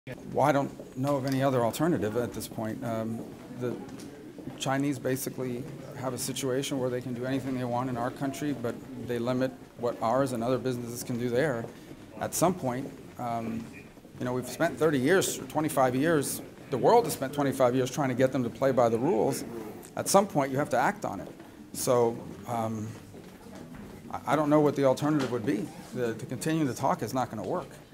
Well, I don't know of any other alternative at this point. The Chinese basically have a situation where they can do anything they want in our country, but they limit what ours and other businesses can do there. At some point, we've spent 30 years, or 25 years, the world has spent 25 years trying to get them to play by the rules. At some point, you have to act on it. So I don't know what the alternative would be. To continue to talk is not going to work.